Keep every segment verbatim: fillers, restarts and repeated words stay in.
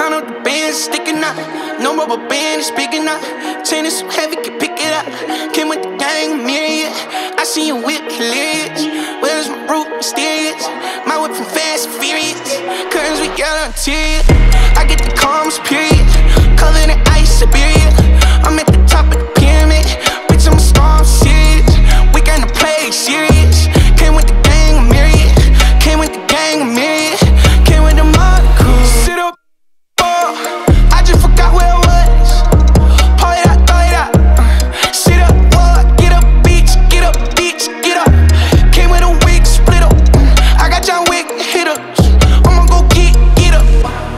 Count up the bands, sticking out. No rubber band is speaking out. Chain is so heavy, can pick it up. Came with the gang, myriad. I see you wick, hilarious. Where's my root, mysterious? My whip from fast, furious. Curtains with yellow interior. I get the calmest period. Covered in ice, Siberia. I'm at the top of the pyramid. Bitch, I'm a star, I'm serious. We gonna play serious. Came with the gang, myriad. Came with the gang, myriad. Came with the Motley Crew. Sit up, oh, I just forgot where I was. Pour it out, throw it out. Uh, sit up, oh, get up, bitch, get up, bitch, get up. Came with a wick, split up. Uh, I got John Wick, hit up. I'ma go get, get up.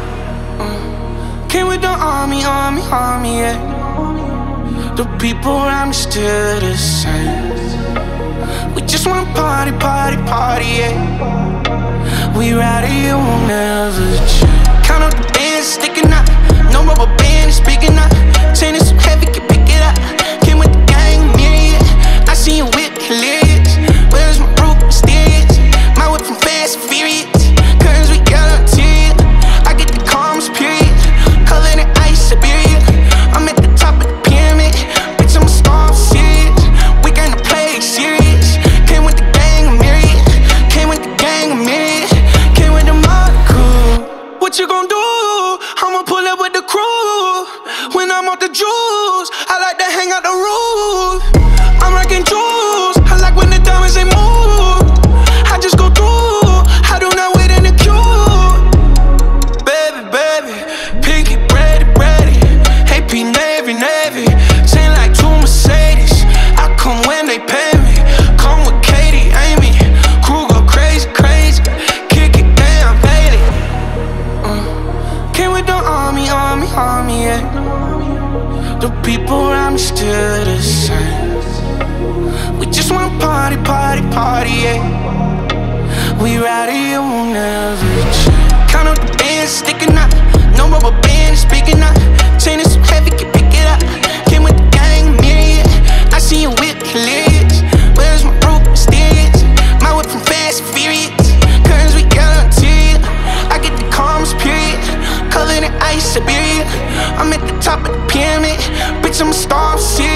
Uh, came with the army, army, army, yeah. The people around me still the same. We just wanna party, party, party, yeah. We ride it, you won't never change. Count up the bands, sticking out. No rubber band is speaking out. Chain is so heavy, can pick it up. Came with the gang, myriad. I see you whip, hilarious. Where's my root, mysterious? My whip from fast, furious. Curtains with yellow interior. I get the calmest period. Covered in ice, Siberia. I'm at the top of the pyramid. Bitch, I'm a star, I'm serious. We gonna play serious. Came with the gang, myriad. Came with the gang, myriad. Came with the Motley Crew. What you gon' do? I'ma pull up with the crew. When I'm off the juice, I like to hang out the roof. I'm rocking jewels. I like when the diamonds they move. I just go through. I do not wait in the queue. Baby, baby, pinky, ready, ready. A P Navy, Navy. Chain like two Mercedes. I come when they pay me. Come with Katie, Amy. Crew go crazy, crazy. Kick it down, baby. Uh, came with the army, army, army, yeah. The people around me still the same. We just wanna party, party, party, yeah. We ride it, it won't never change. Count up the bands, sticking out. No rubber band is speaking out. Chain is so heavy, can pick it up. Came with the gang, myriad. I see you whip, hilarious. Where's my root, mysterious? My whip from fast, furious. Curtains with yellow interior. I get the calmest period. Covered in ice, Siberia. I'm at the top of the pyramid. Bitch, I'm a star, I'm serious.